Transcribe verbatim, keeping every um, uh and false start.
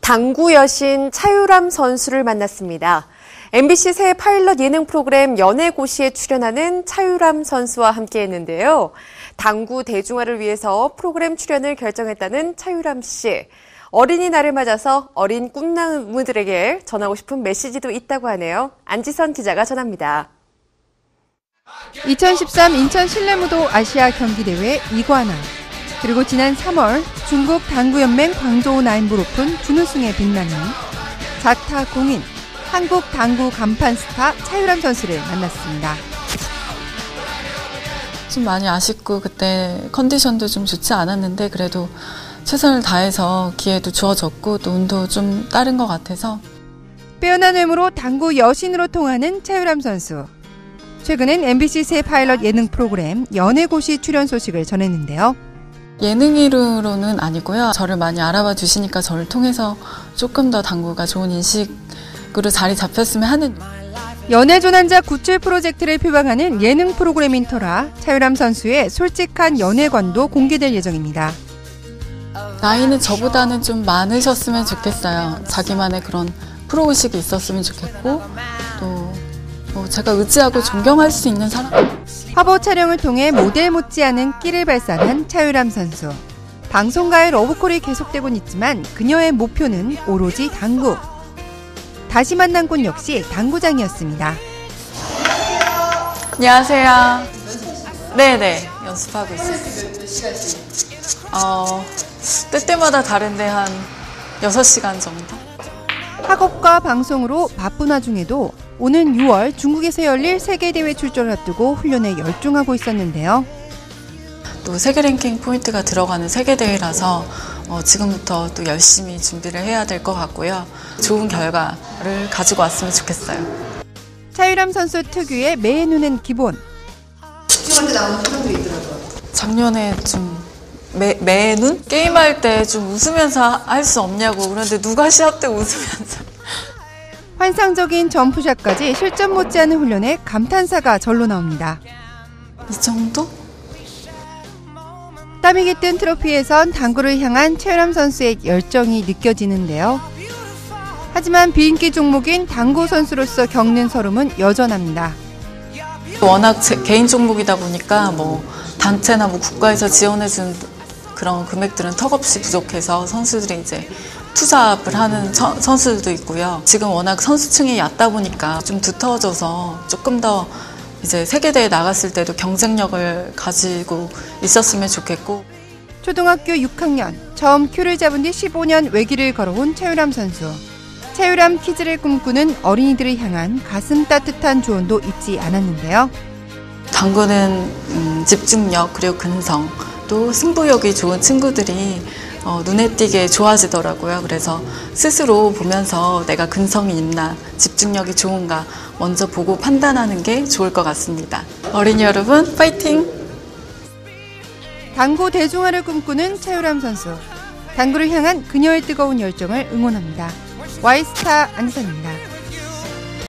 당구 여신 차유람 선수를 만났습니다. 엠비씨 새 파일럿 예능 프로그램 연애고시에 출연하는 차유람 선수와 함께했는데요. 당구 대중화를 위해서 프로그램 출연을 결정했다는 차유람 씨. 어린이날을 맞아서 어린 꿈나무들에게 전하고 싶은 메시지도 있다고 하네요. 안지선 기자가 전합니다. 이천십삼 인천 실내무도 아시아 경기대회 이관왕, 그리고 지난 삼월 중국 당구연맹 광저우 나인볼 오픈 준우승에 빛나는 자타 공인 한국 당구 간판 스타 차유람 선수를 만났습니다. 좀 많이 아쉽고 그때 컨디션도 좀 좋지 않았는데 그래도 최선을 다해서 기회도 주어졌고 또 운도 좀 따른 것 같아서 빼어난 외모로 당구 여신으로 통하는 차유람 선수. 최근엔 엠비씨 새 파일럿 예능 프로그램 연애고시 출연 소식을 전했는데요. 예능인으로는 아니고요. 저를 많이 알아봐 주시니까 저를 통해서 조금 더 당구가 좋은 인식으로 자리 잡혔으면 하는. 연애조난자 구출 프로젝트를 표방하는 예능 프로그램인 터라 차유람 선수의 솔직한 연애관도 공개될 예정입니다. 나이는 저보다는 좀 많으셨으면 좋겠어요. 자기만의 그런 프로의식이 있었으면 좋겠고 또 뭐 제가 의지하고 존경할 수 있는 사람. 화보 촬영을 통해 모델 못지않은 끼를 발산한 차유람 선수. 방송가의 러브콜이 계속되곤 있지만 그녀의 목표는 오로지 당구. 다시 만난 곳 역시 당구장이었습니다. 안녕하세요. 네네, 연습하고 있어요. 어, 때때마다 다른데 한 여섯 시간 정도? 학업과 방송으로 바쁜 와중에도 오는 유월 중국에서 열릴 세계대회 출전을 앞두고 훈련에 열중하고 있었는데요. 또 세계 랭킹 포인트가 들어가는 세계대회라서 어, 지금부터 또 열심히 준비를 해야 될 것 같고요. 좋은 결과를 가지고 왔으면 좋겠어요. 차유람 선수 특유의 매의 눈은 기본. 집중할 때 나오는 표정들이 있더라고요. 작년에 좀 매, 매의 눈? 게임할 때 좀 웃으면서 할 수 없냐고. 그런데 누가 시합 때 웃으면서. 환상적인 점프샷까지 실전 못지않은 훈련에 감탄사가 절로 나옵니다. 이 정도? 땀이 깃든 트로피에선 당구를 향한 차유람 선수의 열정이 느껴지는데요. 하지만 비인기 종목인 당구 선수로서 겪는 서름은 여전합니다. 워낙 제, 개인 종목이다 보니까 뭐 단체나 뭐 국가에서 지원해준 그런 금액들은 턱없이 부족해서 선수들이 이제 투잡을 하는 처, 선수들도 있고요. 지금 워낙 선수층이 얕다 보니까 좀 두터워져서 조금 더 이제 세계대회 나갔을 때도 경쟁력을 가지고 있었으면 좋겠고. 초등학교 육 학년, 처음 큐를 잡은 뒤 십오 년 외길을 걸어온 차유람 선수. 차유람 키즈를 꿈꾸는 어린이들을 향한 가슴 따뜻한 조언도 잊지 않았는데요. 당구는 음, 집중력 그리고 근성 또 승부욕이 좋은 친구들이 어, 눈에 띄게 좋아지더라고요. 그래서 스스로 보면서 내가 근성이 있나 집중력이 좋은가 먼저 보고 판단하는 게 좋을 것 같습니다. 어린이 여러분 파이팅! 당구 대중화를 꿈꾸는 차유람 선수. 당구를 향한 그녀의 뜨거운 열정을 응원합니다. 와이스타 안지선입니다.